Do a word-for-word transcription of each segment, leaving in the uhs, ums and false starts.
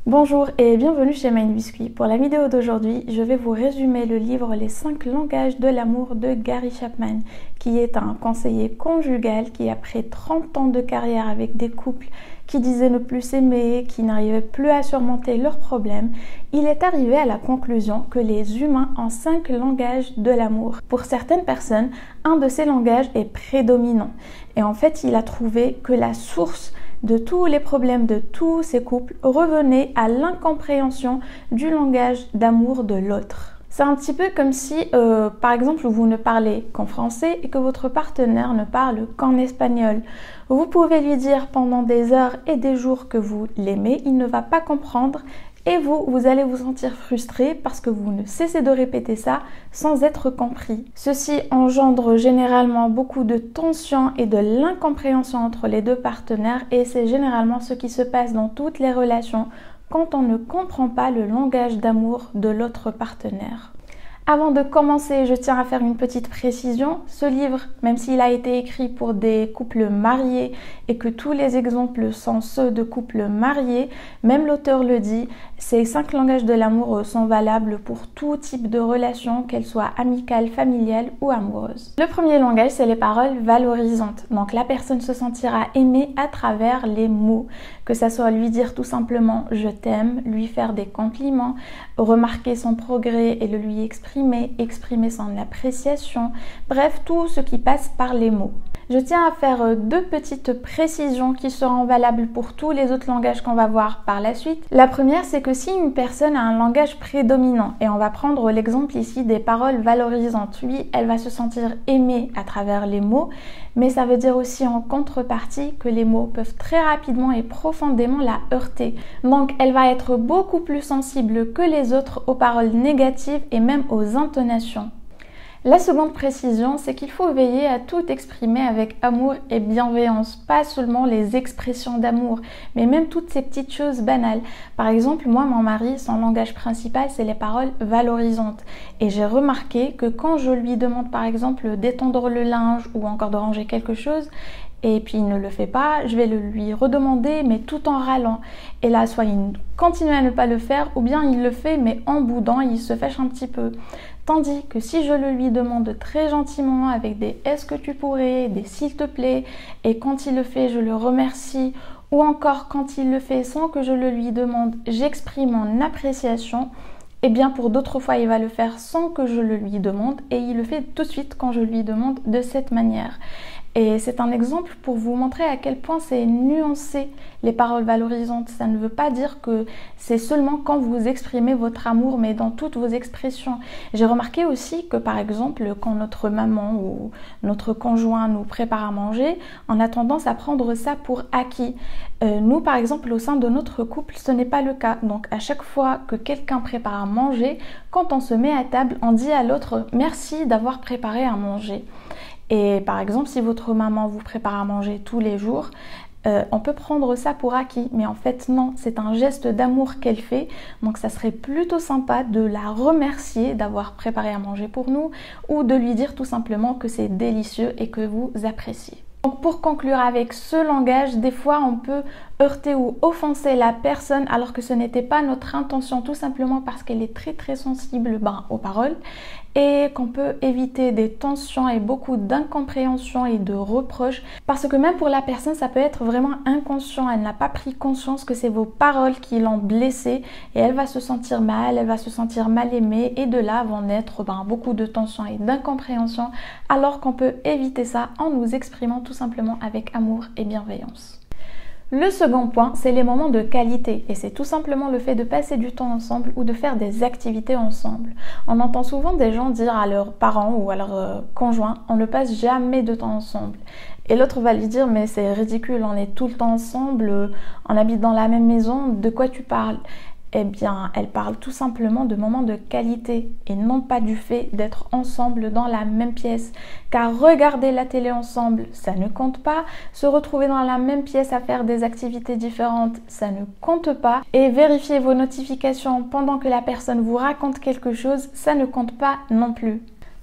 Bonjour et bienvenue chez Mind Biscuit. Pour la vidéo d'aujourd'hui, je vais vous résumer le livre Les cinq langages de l'amour de Gary Chapman, qui est un conseiller conjugal qui, après trente ans de carrière avec des couples qui disaient ne plus s'aimer, qui n'arrivaient plus à surmonter leurs problèmes, il est arrivé à la conclusion que les humains ont cinq langages de l'amour. Pour certaines personnes, un de ces langages est prédominant. Et en fait, il a trouvé que la source de tous les problèmes de tous ces couples revenait à l'incompréhension du langage d'amour de l'autre. C'est un petit peu comme si, euh, par exemple, vous ne parlez qu'en français et que votre partenaire ne parle qu'en espagnol. Vous pouvez lui dire pendant des heures et des jours que vous l'aimez, il ne va pas comprendre. Et vous, vous allez vous sentir frustré parce que vous ne cessez de répéter ça sans être compris. Ceci engendre généralement beaucoup de tension et de l'incompréhension entre les deux partenaires et c'est généralement ce qui se passe dans toutes les relations quand on ne comprend pas le langage d'amour de l'autre partenaire. Avant de commencer, je tiens à faire une petite précision. Ce livre, même s'il a été écrit pour des couples mariés et que tous les exemples sont ceux de couples mariés, même l'auteur le dit, ces cinq langages de l'amour sont valables pour tout type de relation, qu'elles soient amicales, familiales ou amoureuses. Le premier langage, c'est les paroles valorisantes. Donc la personne se sentira aimée à travers les mots, que ça soit lui dire tout simplement « je t'aime », lui faire des compliments, remarquer son progrès et le lui exprimer, exprimer son appréciation, bref, tout ce qui passe par les mots. Je tiens à faire deux petites précisions qui seront valables pour tous les autres langages qu'on va voir par la suite. La première, c'est que si une personne a un langage prédominant, et on va prendre l'exemple ici des paroles valorisantes, oui, elle va se sentir aimée à travers les mots, mais ça veut dire aussi en contrepartie que les mots peuvent très rapidement et profondément la heurter. Donc elle va être beaucoup plus sensible que les autres aux paroles négatives et même aux intonations. La seconde précision, c'est qu'il faut veiller à tout exprimer avec amour et bienveillance, pas seulement les expressions d'amour, mais même toutes ces petites choses banales. Par exemple, moi, mon mari, son langage principal, c'est les paroles valorisantes. Et j'ai remarqué que quand je lui demande, par exemple, d'étendre le linge ou encore de ranger quelque chose, et puis il ne le fait pas, je vais le lui redemander, mais tout en râlant. Et là, soit il continue à ne pas le faire, ou bien il le fait, mais en boudant, il se fâche un petit peu. Tandis que si je le lui demande très gentiment avec des « est-ce que tu pourrais », des « s'il te plaît », et quand il le fait, je le remercie, ou encore quand il le fait sans que je le lui demande, j'exprime mon appréciation, et bien pour d'autres fois, il va le faire sans que je le lui demande, et il le fait tout de suite quand je lui demande de cette manière. Et c'est un exemple pour vous montrer à quel point c'est nuancé les paroles valorisantes. Ça ne veut pas dire que c'est seulement quand vous exprimez votre amour, mais dans toutes vos expressions. J'ai remarqué aussi que par exemple, quand notre maman ou notre conjoint nous prépare à manger, on a tendance à prendre ça pour acquis. Euh, nous, par exemple, au sein de notre couple, ce n'est pas le cas. Donc à chaque fois que quelqu'un prépare à manger, quand on se met à table, on dit à l'autre « merci d'avoir préparé à manger ». Et par exemple, si votre maman vous prépare à manger tous les jours, euh, on peut prendre ça pour acquis. Mais en fait, non, c'est un geste d'amour qu'elle fait. Donc ça serait plutôt sympa de la remercier d'avoir préparé à manger pour nous ou de lui dire tout simplement que c'est délicieux et que vous appréciez. Donc pour conclure avec ce langage, des fois on peut heurter ou offenser la personne alors que ce n'était pas notre intention, tout simplement parce qu'elle est très très sensible ben, aux paroles et qu'on peut éviter des tensions et beaucoup d'incompréhension et de reproches parce que même pour la personne ça peut être vraiment inconscient, elle n'a pas pris conscience que c'est vos paroles qui l'ont blessée et elle va se sentir mal, elle va se sentir mal aimée et de là vont naître ben, beaucoup de tensions et d'incompréhension alors qu'on peut éviter ça en nous exprimant tout simplement avec amour et bienveillance. Le second point, c'est les moments de qualité et c'est tout simplement le fait de passer du temps ensemble ou de faire des activités ensemble. On entend souvent des gens dire à leurs parents ou à leurs euh, conjoints « on ne passe jamais de temps ensemble ». Et l'autre va lui dire « mais c'est ridicule, on est tout le temps ensemble, on habite dans la même maison, de quoi tu parles ?» Eh bien, elle parle tout simplement de moments de qualité et non pas du fait d'être ensemble dans la même pièce. Car regarder la télé ensemble, ça ne compte pas. Se retrouver dans la même pièce à faire des activités différentes, ça ne compte pas. Et vérifier vos notifications pendant que la personne vous raconte quelque chose, ça ne compte pas non plus.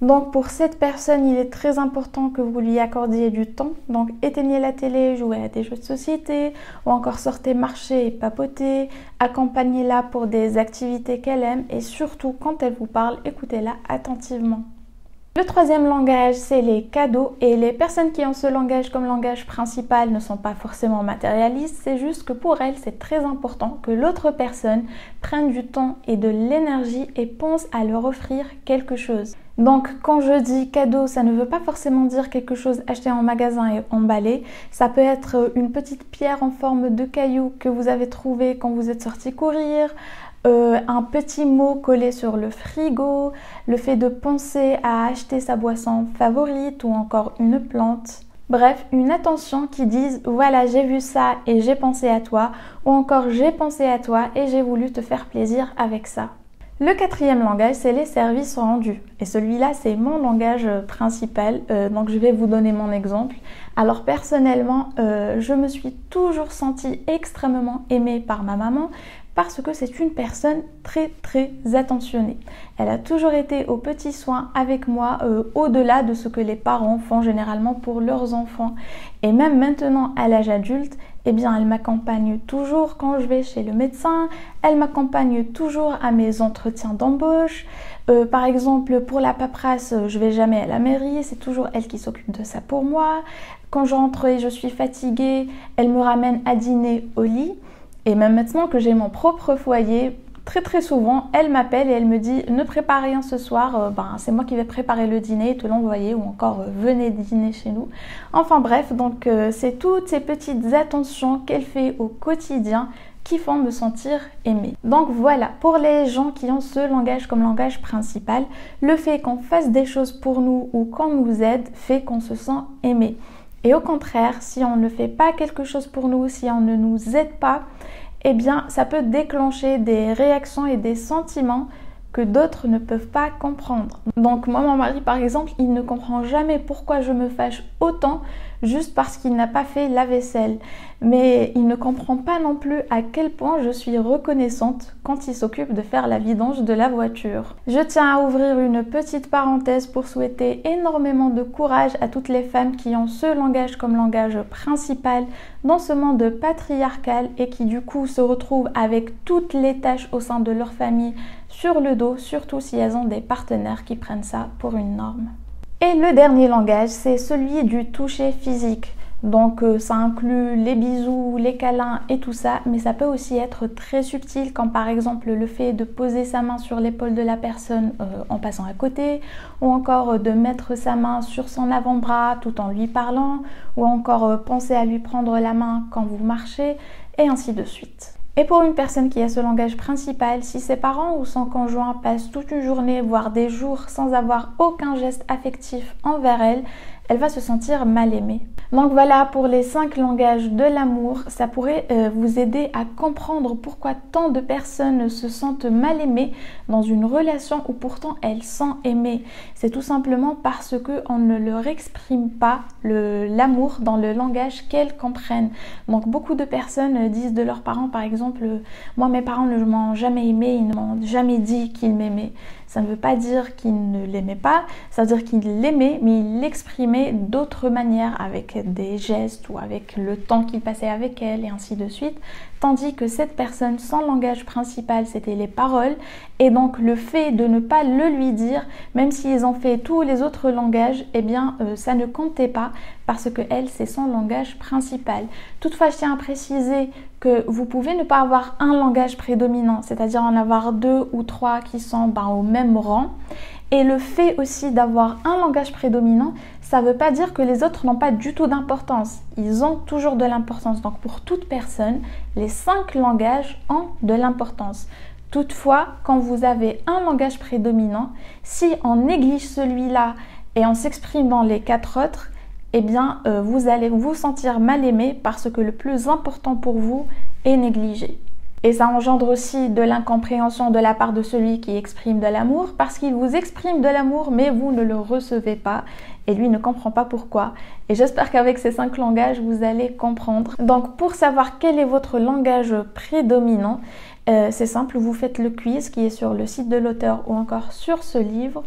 Donc pour cette personne, il est très important que vous lui accordiez du temps. Donc éteignez la télé, jouez à des jeux de société ou encore sortez marcher et papoter. Accompagnez-la pour des activités qu'elle aime et surtout quand elle vous parle, écoutez-la attentivement. Le troisième langage, c'est les cadeaux et les personnes qui ont ce langage comme langage principal ne sont pas forcément matérialistes, c'est juste que pour elles, c'est très important que l'autre personne prenne du temps et de l'énergie et pense à leur offrir quelque chose. Donc quand je dis cadeau, ça ne veut pas forcément dire quelque chose acheté en magasin et emballé. Ça peut être une petite pierre en forme de caillou que vous avez trouvé quand vous êtes sorti courir, euh, un petit mot collé sur le frigo, le fait de penser à acheter sa boisson favorite ou encore une plante. Bref, une attention qui dise voilà, j'ai vu ça et j'ai pensé à toi, ou encore j'ai pensé à toi et j'ai voulu te faire plaisir avec ça. Le quatrième langage, c'est les services rendus. Et celui-là, c'est mon langage principal. Euh, donc, je vais vous donner mon exemple. Alors, personnellement, euh, je me suis toujours sentie extrêmement aimée par ma maman parce que c'est une personne très, très attentionnée. Elle a toujours été aux petits soins avec moi, euh, au-delà de ce que les parents font généralement pour leurs enfants. Et même maintenant, à l'âge adulte, eh bien, elle m'accompagne toujours quand je vais chez le médecin, elle m'accompagne toujours à mes entretiens d'embauche. Euh, par exemple, pour la paperasse, je vais jamais à la mairie, c'est toujours elle qui s'occupe de ça pour moi. Quand je rentre et je suis fatiguée, elle me ramène à dîner au lit. Et même maintenant que j'ai mon propre foyer, très très souvent, elle m'appelle et elle me dit « Ne prépare rien ce soir, euh, ben, c'est moi qui vais préparer le dîner et te l'envoyer » ou encore euh, « Venez dîner chez nous ». Enfin bref, donc euh, c'est toutes ces petites attentions qu'elle fait au quotidien qui font me sentir aimée. Donc voilà, pour les gens qui ont ce langage comme langage principal, le fait qu'on fasse des choses pour nous ou qu'on nous aide fait qu'on se sent aimé. Et au contraire, si on ne fait pas quelque chose pour nous, si on ne nous aide pas, eh bien, ça peut déclencher des réactions et des sentiments que d'autres ne peuvent pas comprendre. Donc moi, mon mari, par exemple, il ne comprend jamais pourquoi je me fâche autant juste parce qu'il n'a pas fait la vaisselle. Mais il ne comprend pas non plus à quel point je suis reconnaissante quand il s'occupe de faire la vidange de la voiture. Je tiens à ouvrir une petite parenthèse pour souhaiter énormément de courage à toutes les femmes qui ont ce langage comme langage principal dans ce monde patriarcal et qui du coup se retrouvent avec toutes les tâches au sein de leur famille sur le dos, surtout si elles ont des partenaires qui prennent ça pour une norme. Et le dernier langage, c'est celui du toucher physique. Donc euh, ça inclut les bisous, les câlins et tout ça, mais ça peut aussi être très subtil, comme par exemple le fait de poser sa main sur l'épaule de la personne euh, en passant à côté, ou encore euh, de mettre sa main sur son avant-bras tout en lui parlant, ou encore euh, penser à lui prendre la main quand vous marchez, et ainsi de suite. Et pour une personne qui a ce langage principal, si ses parents ou son conjoint passent toute une journée, voire des jours, sans avoir aucun geste affectif envers elle, elle va se sentir mal aimée. Donc voilà pour les cinq langages de l'amour. Ça pourrait euh, vous aider à comprendre pourquoi tant de personnes se sentent mal aimées dans une relation où pourtant elles sont aimées. C'est tout simplement parce qu'on ne leur exprime pas l'amour dans le langage qu'elles comprennent. Donc beaucoup de personnes disent de leurs parents, par exemple, « Moi mes parents ne m'ont jamais aimé, ils ne m'ont jamais dit qu'ils m'aimaient ». Ça ne veut pas dire qu'il ne l'aimait pas, ça veut dire qu'il l'aimait, mais il l'exprimait d'autres manières, avec des gestes ou avec le temps qu'il passait avec elle et ainsi de suite. Tandis que cette personne, son langage principal, c'était les paroles. Et donc le fait de ne pas le lui dire, même s'ils ont fait tous les autres langages, eh bien euh, ça ne comptait pas parce que elle, c'est son langage principal. Toutefois, je tiens à préciser que vous pouvez ne pas avoir un langage prédominant, c'est-à-dire en avoir deux ou trois qui sont ben, au même rang. Et le fait aussi d'avoir un langage prédominant, ça ne veut pas dire que les autres n'ont pas du tout d'importance. Ils ont toujours de l'importance. Donc pour toute personne, les cinq langages ont de l'importance. Toutefois, quand vous avez un langage prédominant, si on néglige celui-là et on s'exprime dans les quatre autres, eh bien euh, vous allez vous sentir mal aimé parce que le plus important pour vous est négligé. Et ça engendre aussi de l'incompréhension de la part de celui qui exprime de l'amour parce qu'il vous exprime de l'amour mais vous ne le recevez pas et lui ne comprend pas pourquoi. Et j'espère qu'avec ces cinq langages, vous allez comprendre. Donc pour savoir quel est votre langage prédominant, euh, c'est simple, vous faites le quiz qui est sur le site de l'auteur ou encore sur ce livre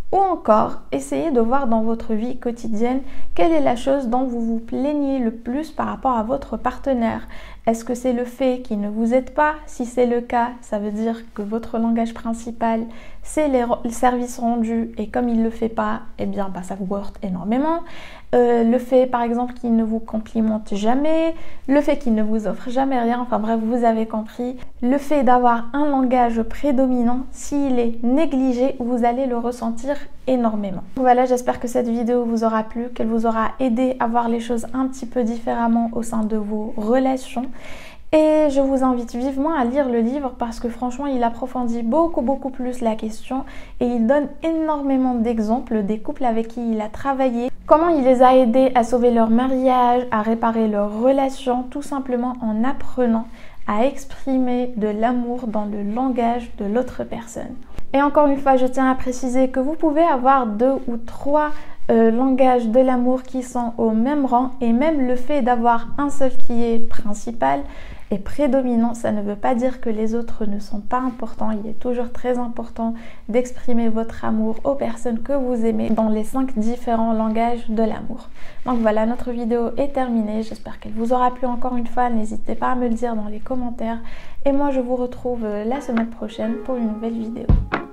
Ou encore, essayez de voir dans votre vie quotidienne quelle est la chose dont vous vous plaignez le plus par rapport à votre partenaire. Est-ce que c'est le fait qu'il ne vous aide pas? Si c'est le cas, ça veut dire que votre langage principal, c'est les services rendus et comme il ne le fait pas, eh bien bah, ça vous heurte énormément. Euh, le fait par exemple qu'il ne vous complimente jamais, le fait qu'il ne vous offre jamais rien, enfin bref, vous avez compris. Le fait d'avoir un langage prédominant, s'il est négligé, vous allez le ressentir énormément. Voilà, j'espère que cette vidéo vous aura plu, qu'elle vous aura aidé à voir les choses un petit peu différemment au sein de vos relations. Et je vous invite vivement à lire le livre parce que franchement, il approfondit beaucoup beaucoup plus la question et il donne énormément d'exemples des couples avec qui il a travaillé, comment il les a aidés à sauver leur mariage, à réparer leurs relations, tout simplement en apprenant à exprimer de l'amour dans le langage de l'autre personne. Et encore une fois, je tiens à préciser que vous pouvez avoir deux ou trois euh, langages de l'amour qui sont au même rang et même le fait d'avoir un seul qui est principal et prédominant, ça ne veut pas dire que les autres ne sont pas importants. Il est toujours très important d'exprimer votre amour aux personnes que vous aimez dans les cinq différents langages de l'amour. Donc voilà, notre vidéo est terminée. J'espère qu'elle vous aura plu encore une fois. N'hésitez pas à me le dire dans les commentaires. Et moi, je vous retrouve la semaine prochaine pour une nouvelle vidéo.